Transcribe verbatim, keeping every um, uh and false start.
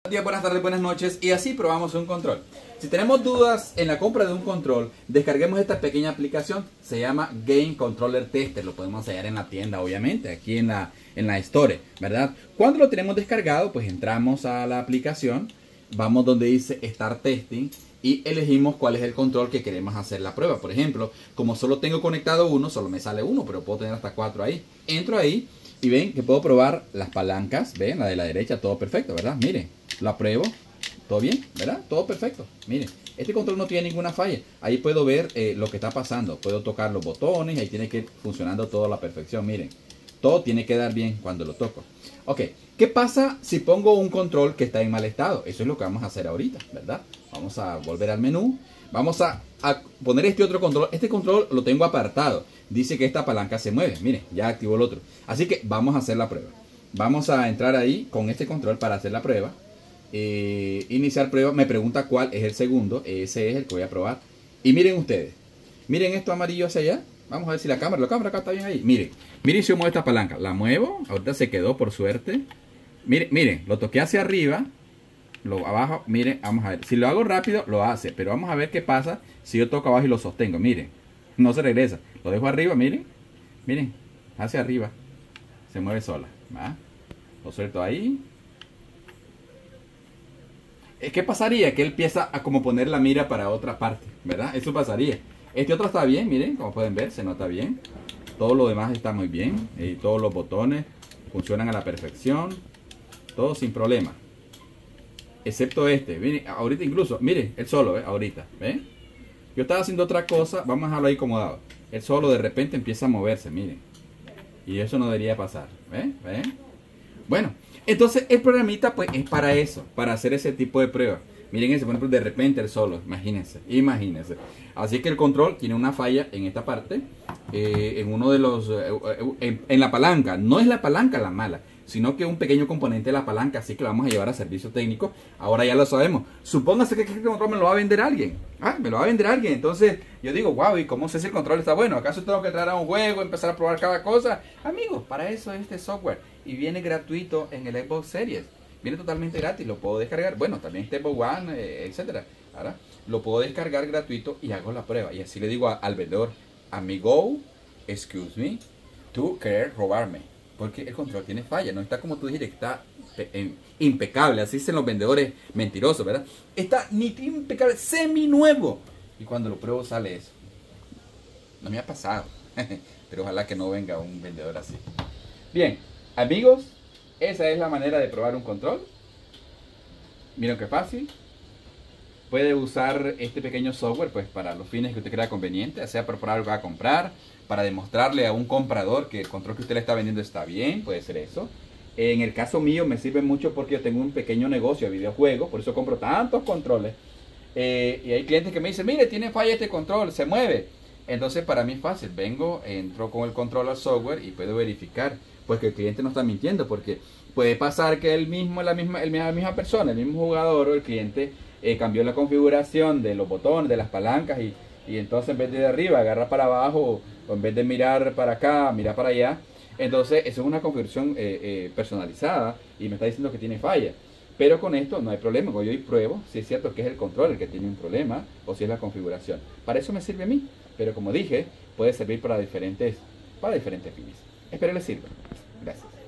días, buenas tardes, buenas noches, y así probamos un control. Si tenemos dudas en la compra de un control, descarguemos esta pequeña aplicación. Se llama Game Controller Tester. Lo podemos hallar en la tienda, obviamente, aquí en la, en la Store, ¿verdad? Cuando lo tenemos descargado, pues entramos a la aplicación, vamos donde dice Start Testing y elegimos cuál es el control que queremos hacer la prueba. Por ejemplo, como solo tengo conectado uno, solo me sale uno, pero puedo tener hasta cuatro ahí. Entro ahí y ven que puedo probar las palancas. Ven, la de la derecha, todo perfecto, ¿verdad? Miren, lo apruebo. Todo bien, ¿verdad? Todo perfecto. Miren, este control no tiene ninguna falla. Ahí puedo ver eh, lo que está pasando. Puedo tocar los botones. Ahí tiene que ir funcionando todo a la perfección. Miren, todo tiene que dar bien cuando lo toco. Ok, ¿qué pasa si pongo un control que está en mal estado? Eso es lo que vamos a hacer ahorita, ¿verdad? Vamos a volver al menú. Vamos a, a poner este otro control. Este control lo tengo apartado. Dice que esta palanca se mueve. Miren, ya activó el otro. Así que vamos a hacer la prueba. Vamos a entrar ahí con este control para hacer la prueba. Eh, iniciar prueba, me pregunta cuál es el segundo. Ese es el que voy a probar. Y miren ustedes, miren esto amarillo hacia allá. Vamos a ver si la cámara, la cámara acá está bien ahí. Miren, miren si yo muevo esta palanca, la muevo, ahorita se quedó por suerte. Miren, miren, lo toqué hacia arriba, lo abajo, miren, vamos a ver. Si lo hago rápido, lo hace, pero vamos a ver qué pasa si yo toco abajo y lo sostengo. Miren, no se regresa. Lo dejo arriba, miren, miren, hacia arriba, se mueve sola, ¿va? Lo suelto ahí. ¿Qué pasaría? Que él empieza a como poner la mira para otra parte, ¿verdad? Eso pasaría. Este otro está bien, miren, como pueden ver, se nota bien. Todo lo demás está muy bien. Y todos los botones funcionan a la perfección. Todo sin problema. Excepto este. Miren, ahorita incluso, miren, él solo, ¿eh? Ahorita, ¿ven? Yo estaba haciendo otra cosa, vamos a dejarlo ahí acomodado. Él solo de repente empieza a moverse, miren. Y eso no debería pasar, ¿ven? ¿Ven? Bueno, entonces el programita pues es para eso, para hacer ese tipo de pruebas. Miren ese, por ejemplo, de repente el solo, imagínense, imagínense. Así que el control tiene una falla en esta parte, eh, en uno de los, eh, en, en la palanca. No es la palanca la mala, sino que un pequeño componente de la palanca, así que lo vamos a llevar a servicio técnico. Ahora ya lo sabemos. Supóngase que este control me lo va a vender alguien. Ah, me lo va a vender alguien. Entonces yo digo, wow, ¿y cómo sé si el control está bueno? ¿Acaso tengo que entrar a un juego, empezar a probar cada cosa? Amigos, para eso es este software. Y viene gratuito en el Xbox Series. Viene totalmente gratis, lo puedo descargar. Bueno, también este Xbox One, eh, etcétera. Ahora lo puedo descargar gratuito y hago la prueba. Y así le digo a, al vendedor, amigo, excuse me, tú querer robarme. Porque el control tiene falla, no está como tú dijiste, está impecable. Así dicen los vendedores mentirosos, ¿verdad? Está nítido, impecable, semi nuevo. Y cuando lo pruebo sale eso. No me ha pasado. Pero ojalá que no venga un vendedor así. Bien, amigos, esa es la manera de probar un control. Miren qué fácil. Puede usar este pequeño software pues para los fines que usted crea conveniente, sea para probar algo que va a comprar, para demostrarle a un comprador que el control que usted le está vendiendo está bien, puede ser eso. En el caso mío me sirve mucho porque yo tengo un pequeño negocio de videojuegos, por eso compro tantos controles. Eh, y hay clientes que me dicen, mire, tiene falla este control, se mueve. Entonces para mí es fácil, vengo, entro con el control al software y puedo verificar pues que el cliente no está mintiendo, porque puede pasar que él mismo, la misma, el, la misma persona, el mismo jugador o el cliente eh, cambió la configuración de los botones, de las palancas y, y entonces en vez de, de arriba agarra para abajo o en vez de mirar para acá, mira para allá. Entonces eso es una configuración eh, eh, personalizada y me está diciendo que tiene falla. Pero con esto no hay problema, cuando yo pruebo si es cierto que es el control el que tiene un problema o si es la configuración. Para eso me sirve a mí, pero como dije, puede servir para diferentes, para diferentes fines. Espero les sirva. Gracias.